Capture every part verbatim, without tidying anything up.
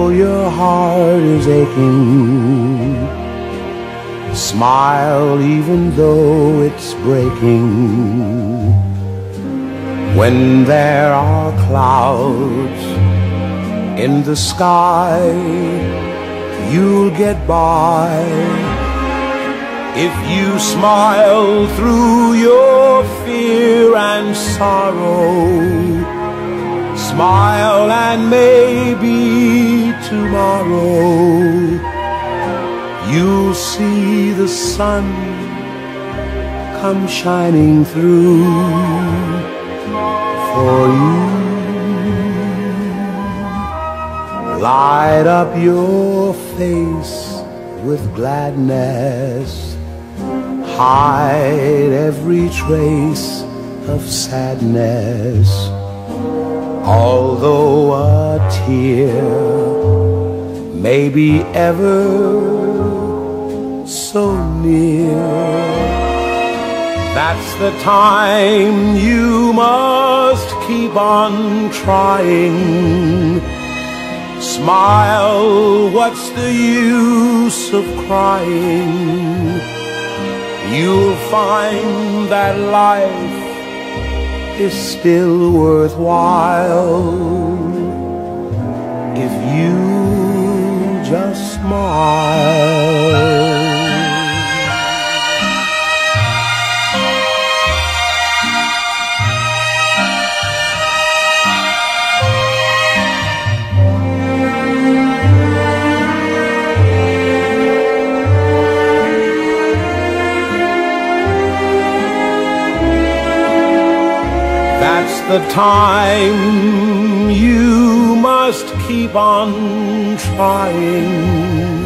though your heart is aching, smile even though it's breaking. When there are clouds in the sky, you'll get by if you smile through your fear and sorrow. Smile and maybe tomorrow you'll see the sun come shining through for you. Light up your face with gladness, hide every trace of sadness. Although a tear may be ever so near, that's the time you must keep on trying. Smile, what's the use of crying? You'll find that life is still worthwhile if you just smile. That's the time you must keep on trying.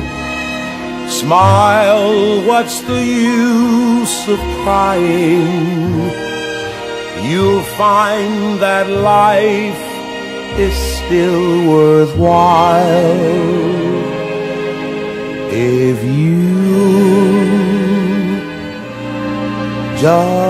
Smile, what's the use of crying? You'll find that life is still worthwhile if you just